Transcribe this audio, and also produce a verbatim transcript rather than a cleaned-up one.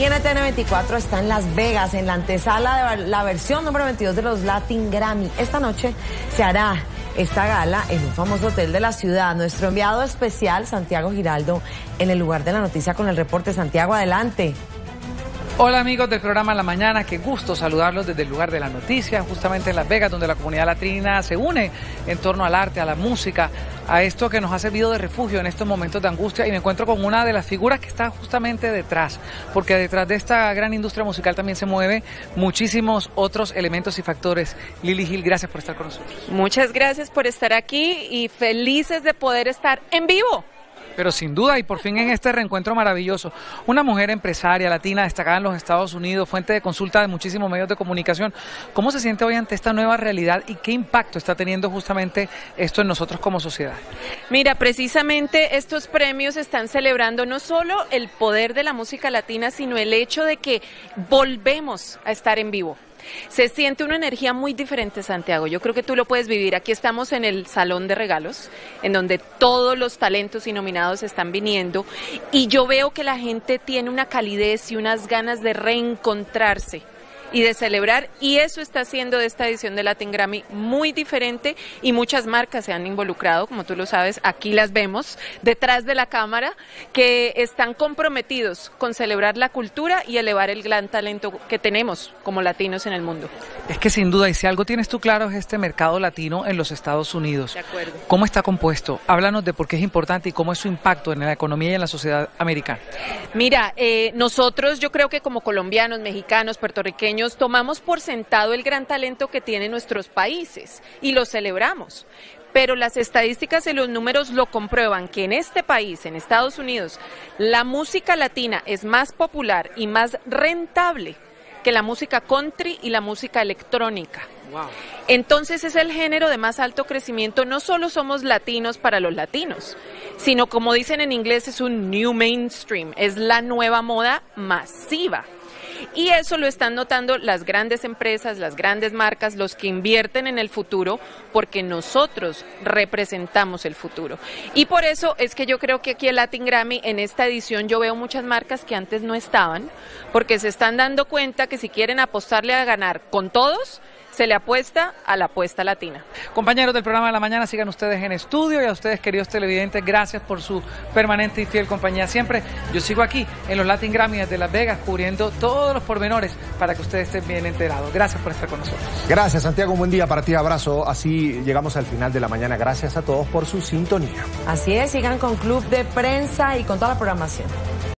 Y N T N veinticuatro está en Las Vegas, en la antesala de la versión número veintidós de los Latin Grammy. Esta noche se hará esta gala en un famoso hotel de la ciudad. Nuestro enviado especial, Santiago Giraldo, en el lugar de la noticia con el reporte. Santiago, adelante. Hola amigos del programa La Mañana, qué gusto saludarlos desde el lugar de la noticia, justamente en Las Vegas, donde la comunidad latina se une en torno al arte, a la música, a esto que nos ha servido de refugio en estos momentos de angustia, y me encuentro con una de las figuras que está justamente detrás, porque detrás de esta gran industria musical también se mueve muchísimos otros elementos y factores. Lili Gil, gracias por estar con nosotros. Muchas gracias por estar aquí y felices de poder estar en vivo. Pero sin duda, y por fin en este reencuentro maravilloso, una mujer empresaria latina destacada en los Estados Unidos, fuente de consulta de muchísimos medios de comunicación. ¿Cómo se siente hoy ante esta nueva realidad y qué impacto está teniendo justamente esto en nosotros como sociedad? Mira, precisamente estos premios están celebrando no solo el poder de la música latina, sino el hecho de que volvemos a estar en vivo. Se siente una energía muy diferente, Santiago. Yo creo que tú lo puedes vivir. Aquí estamos en el salón de regalos, en donde todos los talentos y nominados están viniendo, y yo veo que la gente tiene una calidez y unas ganas de reencontrarse y de celebrar, y eso está haciendo de esta edición de Latin Grammy muy diferente, y muchas marcas se han involucrado, como tú lo sabes, aquí las vemos detrás de la cámara, que están comprometidos con celebrar la cultura y elevar el gran talento que tenemos como latinos en el mundo. Es que sin duda, y si algo tienes tú claro, es este mercado latino en los Estados Unidos. De acuerdo. ¿Cómo está compuesto? Háblanos de por qué es importante y cómo es su impacto en la economía y en la sociedad americana. Mira, eh, nosotros yo creo que como colombianos, mexicanos, puertorriqueños, tomamos por sentado el gran talento que tienen nuestros países y lo celebramos. Pero las estadísticas y los números lo comprueban, que en este país, en Estados Unidos, la música latina es más popular y más rentable que la música country y la música electrónica. Wow. Entonces es el género de más alto crecimiento. No solo somos latinos para los latinos, sino, como dicen en inglés, es un new mainstream, es la nueva moda masiva. Y eso lo están notando las grandes empresas, las grandes marcas, los que invierten en el futuro, porque nosotros representamos el futuro. Y por eso es que yo creo que aquí el Latin Grammy, en esta edición, yo veo muchas marcas que antes no estaban, porque se están dando cuenta que si quieren apostarle a ganar con todos, se le apuesta a la apuesta latina. Compañeros del programa de La Mañana, sigan ustedes en estudio, y a ustedes, queridos televidentes, gracias por su permanente y fiel compañía siempre. Yo sigo aquí en los Latin Grammy desde Las Vegas, cubriendo todos los pormenores para que ustedes estén bien enterados. Gracias por estar con nosotros. Gracias, Santiago, un buen día para ti, abrazo. Así llegamos al final de La Mañana. Gracias a todos por su sintonía. Así es, sigan con Club de Prensa y con toda la programación.